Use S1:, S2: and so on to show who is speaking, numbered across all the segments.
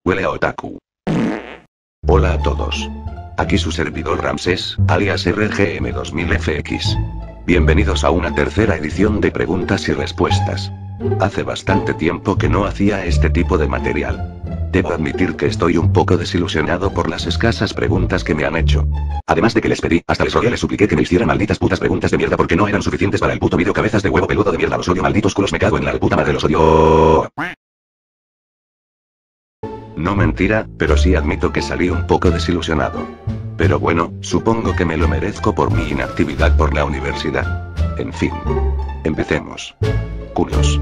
S1: Huele a otaku. Hola a todos. Aquí su servidor Ramsés, alias RGM2000FX. Bienvenidos a una tercera edición de preguntas y respuestas. Hace bastante tiempo que no hacía este tipo de material. Debo admitir que estoy un poco desilusionado por las escasas preguntas que me han hecho. Además de que les pedí, hasta les rogué, les supliqué que me hicieran malditas putas preguntas de mierda porque no eran suficientes para el puto vídeo. Cabezas de huevo peludo de mierda, los odio, malditos culos, me cago en la puta madre, los odio. No mentira, pero sí admito que salí un poco desilusionado. Pero bueno, supongo que me lo merezco por mi inactividad por la universidad. En fin. Empecemos. Culos.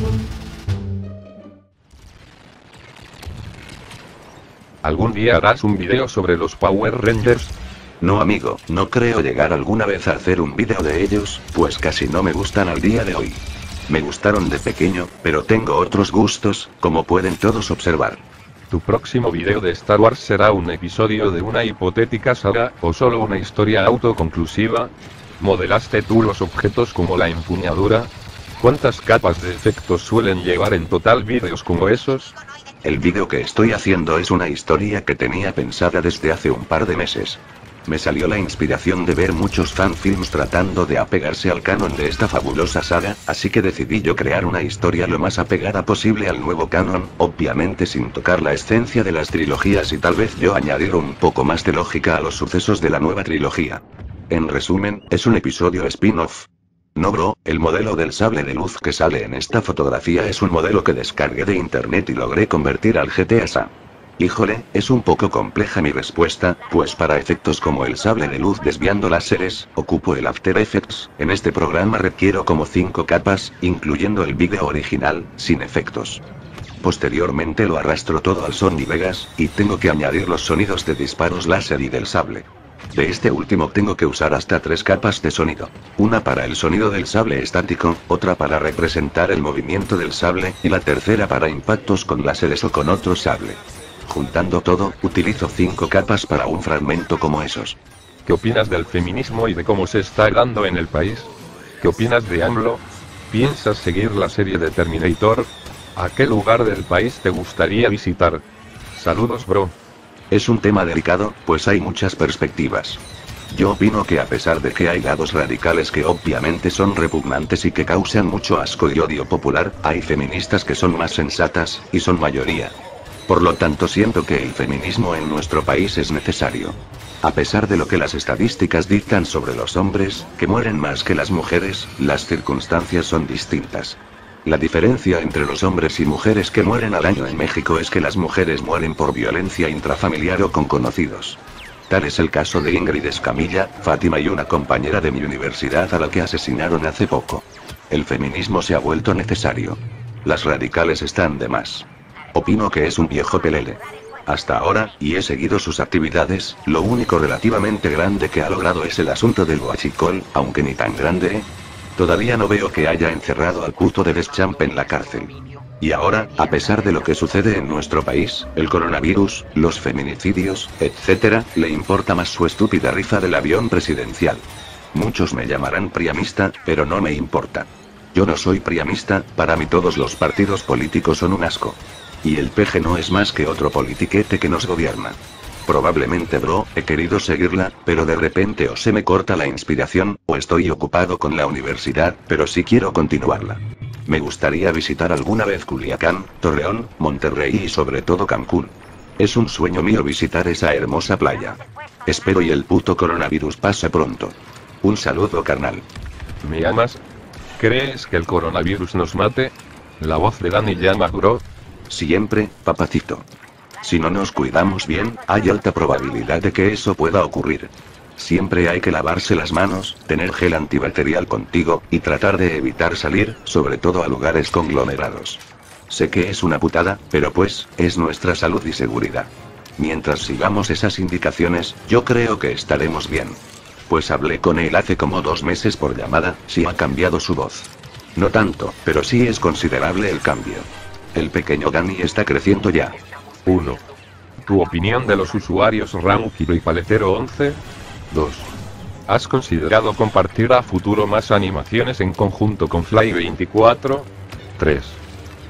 S2: ¿Algún día harás un video sobre los Power Rangers?
S1: No amigo, no creo llegar alguna vez a hacer un video de ellos, pues casi no me gustan al día de hoy. Me gustaron de pequeño, pero tengo otros gustos, como pueden todos observar.
S2: ¿Tu próximo video de Star Wars será un episodio de una hipotética saga, o solo una historia autoconclusiva? ¿Modelaste tú los objetos como la empuñadura? ¿Cuántas capas de efectos suelen llevar en total vídeos como esos?
S1: El vídeo que estoy haciendo es una historia que tenía pensada desde hace un par de meses. Me salió la inspiración de ver muchos fanfilms tratando de apegarse al canon de esta fabulosa saga, así que decidí yo crear una historia lo más apegada posible al nuevo canon, obviamente sin tocar la esencia de las trilogías y tal vez yo añadir un poco más de lógica a los sucesos de la nueva trilogía. En resumen, es un episodio spin-off. No bro, el modelo del sable de luz que sale en esta fotografía es un modelo que descargué de internet y logré convertir al GTA SA. Híjole, es un poco compleja mi respuesta, pues para efectos como el sable de luz desviando láseres, ocupo el After Effects. En este programa requiero como 5 capas, incluyendo el vídeo original, sin efectos. Posteriormente lo arrastro todo al Sony Vegas, y tengo que añadir los sonidos de disparos láser y del sable. De este último tengo que usar hasta 3 capas de sonido. Una para el sonido del sable estático, otra para representar el movimiento del sable, y la tercera para impactos con láseres o con otro sable. Juntando todo, utilizo 5 capas para un fragmento como esos.
S2: ¿Qué opinas del feminismo y de cómo se está dando en el país? ¿Qué opinas de AMLO? ¿Piensas seguir la serie de Terminator? ¿A qué lugar del país te gustaría visitar? Saludos bro.
S1: Es un tema delicado, pues hay muchas perspectivas. Yo opino que a pesar de que hay lados radicales que obviamente son repugnantes y que causan mucho asco y odio popular, hay feministas que son más sensatas, y son mayoría. Por lo tanto siento que el feminismo en nuestro país es necesario. A pesar de lo que las estadísticas dictan sobre los hombres, que mueren más que las mujeres, las circunstancias son distintas. La diferencia entre los hombres y mujeres que mueren al año en México es que las mujeres mueren por violencia intrafamiliar o con conocidos. Tal es el caso de Ingrid Escamilla, Fátima y una compañera de mi universidad a la que asesinaron hace poco. El feminismo se ha vuelto necesario. Las radicales están de más. Opino que es un viejo pelele. Hasta ahora, y he seguido sus actividades, lo único relativamente grande que ha logrado es el asunto del huachicol, aunque ni tan grande, Todavía no veo que haya encerrado al puto de Deschamps en la cárcel. Y ahora, a pesar de lo que sucede en nuestro país, el coronavirus, los feminicidios, etc., le importa más su estúpida rifa del avión presidencial. Muchos me llamarán priamista, pero no me importa. Yo no soy priamista, para mí todos los partidos políticos son un asco. Y el PG no es más que otro politiquete que nos gobierna. Probablemente bro, he querido seguirla, pero de repente o se me corta la inspiración, o estoy ocupado con la universidad, pero sí quiero continuarla. Me gustaría visitar alguna vez Culiacán, Torreón, Monterrey y sobre todo Cancún. Es un sueño mío visitar esa hermosa playa. Espero y el puto coronavirus pase pronto. Un saludo carnal.
S2: ¿Me amas? ¿Crees que el coronavirus nos mate? La voz de Dani llama bro.
S1: Siempre, papacito. Si no nos cuidamos bien, hay alta probabilidad de que eso pueda ocurrir. Siempre hay que lavarse las manos, tener gel antibacterial contigo, y tratar de evitar salir, sobre todo a lugares conglomerados. Sé que es una putada, pero pues, es nuestra salud y seguridad. Mientras sigamos esas indicaciones, yo creo que estaremos bien. Pues hablé con él hace como 2 meses por llamada, sí ha cambiado su voz. No tanto, pero sí es considerable el cambio. El pequeño Dani está creciendo ya.
S2: 1. ¿Tu opinión de los usuarios Ramukiro y Paletero 11? 2. ¿Has considerado compartir a futuro más animaciones en conjunto con Fly24? 3.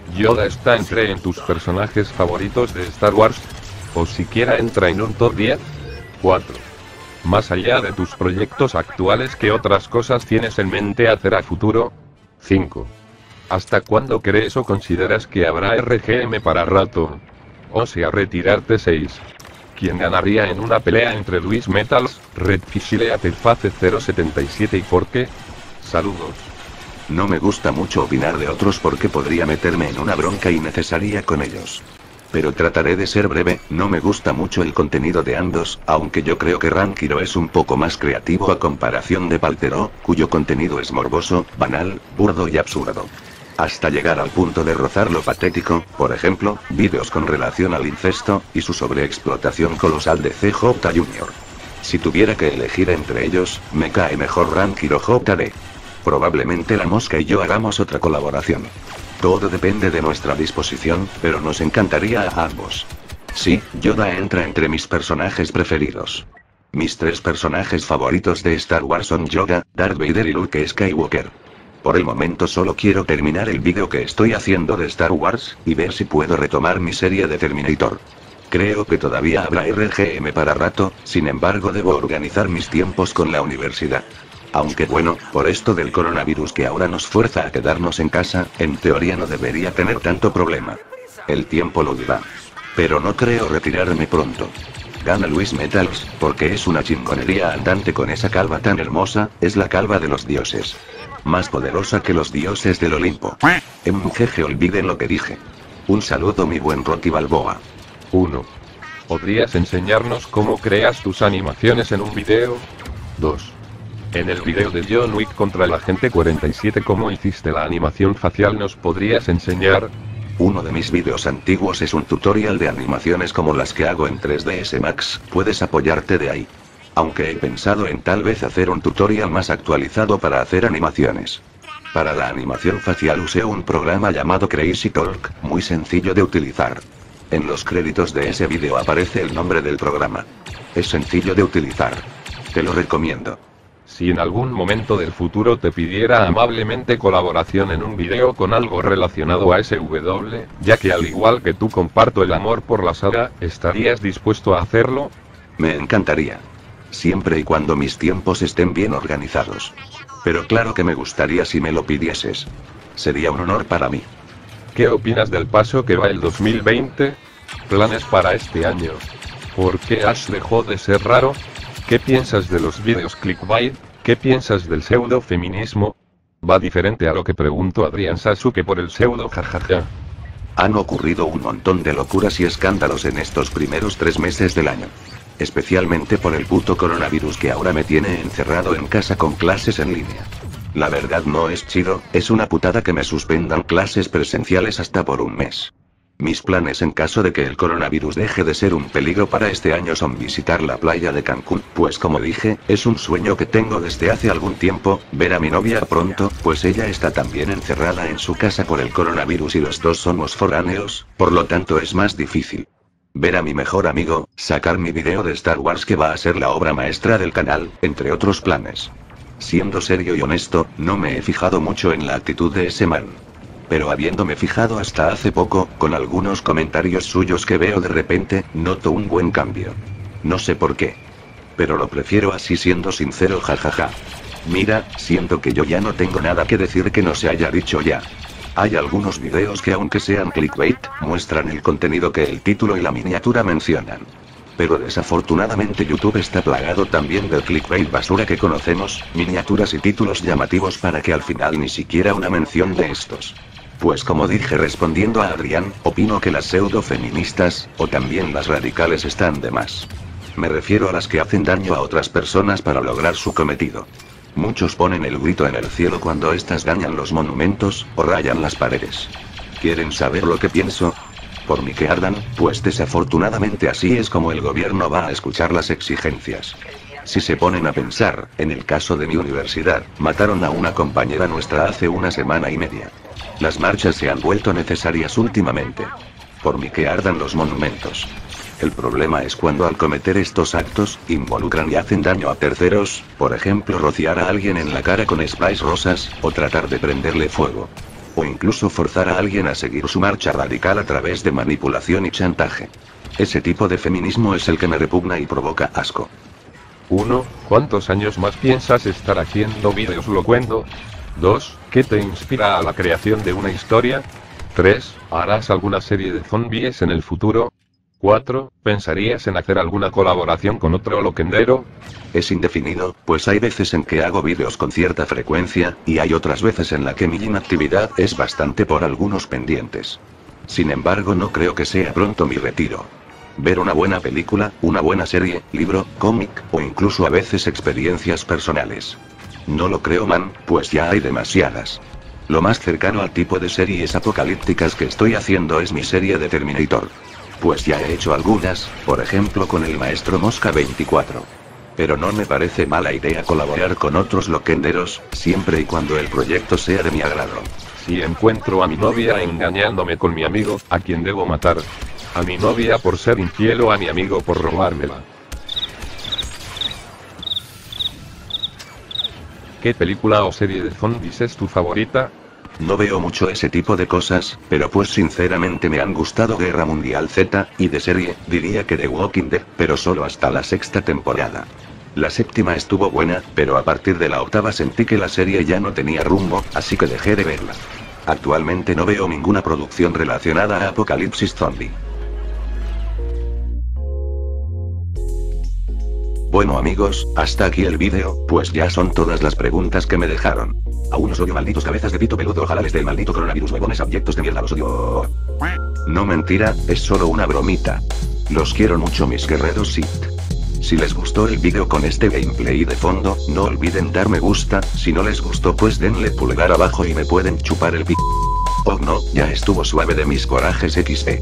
S2: ¿Yoda está entre tus personajes favoritos de Star Wars? ¿O siquiera entra en un top 10? 4. Más allá de tus proyectos actuales, ¿qué otras cosas tienes en mente hacer a futuro? 5. ¿Hasta cuándo crees o consideras que habrá RGM para rato? O sea, retirarte. 6. ¿Quién ganaría en una pelea entre Luis Metals, Red Fichileate Face 077 y por qué? Saludos.
S1: No me gusta mucho opinar de otros porque podría meterme en una bronca innecesaria con ellos. Pero trataré de ser breve. No me gusta mucho el contenido de ambos, aunque yo creo que Rankiro es un poco más creativo a comparación de Paltero, cuyo contenido es morboso, banal, burdo y absurdo. Hasta llegar al punto de rozar lo patético, por ejemplo, vídeos con relación al incesto, y su sobreexplotación colosal de CJ Jr. Si tuviera que elegir entre ellos, me cae mejor Rankiro JD. Probablemente la mosca y yo hagamos otra colaboración. Todo depende de nuestra disposición, pero nos encantaría a ambos. Sí, Yoda entra entre mis personajes preferidos. Mis 3 personajes favoritos de Star Wars son Yoda, Darth Vader y Luke Skywalker. Por el momento solo quiero terminar el vídeo que estoy haciendo de Star Wars, y ver si puedo retomar mi serie de Terminator. Creo que todavía habrá RGM para rato, sin embargo debo organizar mis tiempos con la universidad. Aunque bueno, por esto del coronavirus que ahora nos fuerza a quedarnos en casa, en teoría no debería tener tanto problema. El tiempo lo dirá. Pero no creo retirarme pronto. Gana Luis Metals, porque es una chingonería andante con esa calva tan hermosa, es la calva de los dioses. Más poderosa que los dioses del Olimpo. MGG, olviden lo que dije. Un saludo mi buen Rocky Balboa.
S2: 1. ¿Podrías enseñarnos cómo creas tus animaciones en un video? 2. En el video de John Wick contra el agente 47, ¿cómo hiciste la animación facial? ¿Nos podrías enseñar?
S1: Uno de mis vídeos antiguos es un tutorial de animaciones como las que hago en 3ds Max, puedes apoyarte de ahí. Aunque he pensado en tal vez hacer un tutorial más actualizado para hacer animaciones. Para la animación facial usé un programa llamado Crazy Talk, muy sencillo de utilizar. En los créditos de ese vídeo aparece el nombre del programa. Es sencillo de utilizar. Te lo recomiendo.
S2: Si en algún momento del futuro te pidiera amablemente colaboración en un video con algo relacionado a SW, ya que al igual que tú comparto el amor por la saga, ¿estarías dispuesto a hacerlo?
S1: Me encantaría. Siempre y cuando mis tiempos estén bien organizados. Pero claro que me gustaría si me lo pidieses. Sería un honor para mí.
S2: ¿Qué opinas del paso que va el 2020? ¿Planes para este año? ¿Por qué Ash dejó de ser raro? ¿Qué piensas de los vídeos clickbait? ¿Qué piensas del pseudo-feminismo? Va diferente a lo que preguntó Adrián Sasuke por el pseudo jajaja.
S1: Han ocurrido un montón de locuras y escándalos en estos primeros 3 meses del año. Especialmente por el puto coronavirus que ahora me tiene encerrado en casa con clases en línea. La verdad no es chido, es una putada que me suspendan clases presenciales hasta por un mes. Mis planes en caso de que el coronavirus deje de ser un peligro para este año son visitar la playa de Cancún, pues como dije, es un sueño que tengo desde hace algún tiempo, ver a mi novia pronto, pues ella está también encerrada en su casa por el coronavirus y los dos somos foráneos, por lo tanto es más difícil. Ver a mi mejor amigo, sacar mi video de Star Wars que va a ser la obra maestra del canal, entre otros planes. Siendo serio y honesto, no me he fijado mucho en la actitud de ese man. Pero habiéndome fijado hasta hace poco, con algunos comentarios suyos que veo de repente, noto un buen cambio. No sé por qué. Pero lo prefiero así siendo sincero, jajaja. Mira, siento que yo ya no tengo nada que decir que no se haya dicho ya. Hay algunos videos que aunque sean clickbait, muestran el contenido que el título y la miniatura mencionan. Pero desafortunadamente YouTube está plagado también del clickbait basura que conocemos, miniaturas y títulos llamativos para que al final ni siquiera una mención de estos. Pues como dije respondiendo a Adrián, opino que las pseudo-feministas, o también las radicales están de más. Me refiero a las que hacen daño a otras personas para lograr su cometido. Muchos ponen el grito en el cielo cuando estas dañan los monumentos, o rayan las paredes. ¿Quieren saber lo que pienso? Por mí que ardan, pues desafortunadamente así es como el gobierno va a escuchar las exigencias. Si se ponen a pensar, en el caso de mi universidad, mataron a una compañera nuestra hace una semana y media. Las marchas se han vuelto necesarias últimamente. Por mí que ardan los monumentos. El problema es cuando al cometer estos actos, involucran y hacen daño a terceros, por ejemplo rociar a alguien en la cara con sprays rosas, o tratar de prenderle fuego. o incluso forzar a alguien a seguir su marcha radical a través de manipulación y chantaje. Ese tipo de feminismo es el que me repugna y provoca asco.
S2: 1. ¿Cuántos años más piensas estar haciendo vídeos locuendo? 2. ¿Qué te inspira a la creación de una historia? 3. ¿Harás alguna serie de zombies en el futuro? 4. ¿Pensarías en hacer alguna colaboración con otro loquendero?
S1: Es indefinido, pues hay veces en que hago vídeos con cierta frecuencia, y hay otras veces en la que mi inactividad es bastante por algunos pendientes. Sin embargo, no creo que sea pronto mi retiro. Ver una buena película, una buena serie, libro, cómic, o incluso a veces experiencias personales. No lo creo, man, pues ya hay demasiadas. Lo más cercano al tipo de series apocalípticas que estoy haciendo es mi serie de Terminator. Pues ya he hecho algunas, por ejemplo con el Maestro Mosca 24. Pero no me parece mala idea colaborar con otros loquenderos, siempre y cuando el proyecto sea de mi agrado.
S2: Si encuentro a mi novia engañándome con mi amigo, ¿a quién debo matar? ¿A mi novia por ser infiel o a mi amigo por robármela? ¿Qué película o serie de zombies es tu favorita?
S1: No veo mucho ese tipo de cosas, pero pues sinceramente me han gustado Guerra Mundial Z, y de serie, diría que The Walking Dead, pero solo hasta la 6ª temporada. La 7ª estuvo buena, pero a partir de la 8ª sentí que la serie ya no tenía rumbo, así que dejé de verla. Actualmente no veo ninguna producción relacionada a Apocalipsis Zombie. Bueno amigos, hasta aquí el vídeo, pues ya son todas las preguntas que me dejaron. Aún os odio, malditos cabezas de pito peludo, ojalá les dé el maldito coronavirus, huevones abyectos de mierda, los odio. No mentira, es solo una bromita. Los quiero mucho, mis guerreros Sith. Si les gustó el vídeo con este gameplay de fondo, no olviden dar me gusta, si no les gustó pues denle pulgar abajo y me pueden chupar el p***. Oh no, ya estuvo suave de mis corajes XD.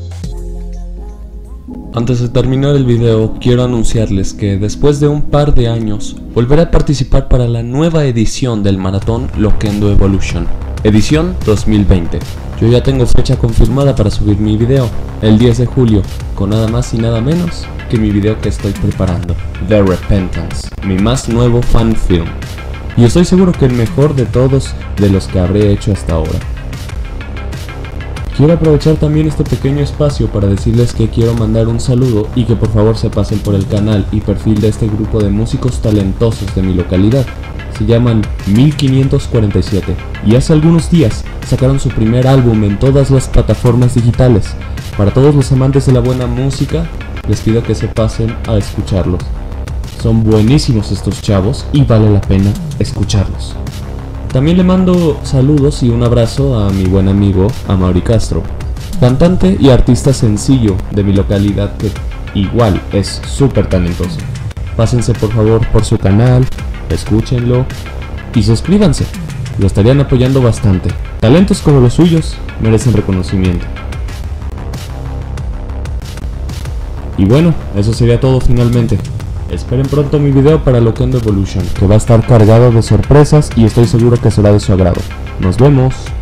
S3: Antes de terminar el video, quiero anunciarles que después de un par de años, volveré a participar para la nueva edición del Maratón Loquendo Evolution, edición 2020. Yo ya tengo fecha confirmada para subir mi video, el 10 de julio, con nada más y nada menos que mi video que estoy preparando, The Repentance, mi más nuevo fan film. Y estoy seguro que el mejor de todos de los que habré hecho hasta ahora. Quiero aprovechar también este pequeño espacio para decirles que quiero mandar un saludo y que por favor se pasen por el canal y perfil de este grupo de músicos talentosos de mi localidad. Se llaman 1547 y hace algunos días sacaron su primer álbum en todas las plataformas digitales. Para todos los amantes de la buena música, les pido que se pasen a escucharlos. Son buenísimos estos chavos y vale la pena escucharlos. También le mando saludos y un abrazo a mi buen amigo Amaury Castro, cantante y artista sencillo de mi localidad que igual es súper talentoso. Pásense por favor por su canal, escúchenlo y suscríbanse, lo estarían apoyando bastante. Talentos como los suyos merecen reconocimiento. Y bueno, eso sería todo finalmente. Esperen pronto mi video para Loquendo Evolution, que va a estar cargado de sorpresas y estoy seguro que será de su agrado. Nos vemos.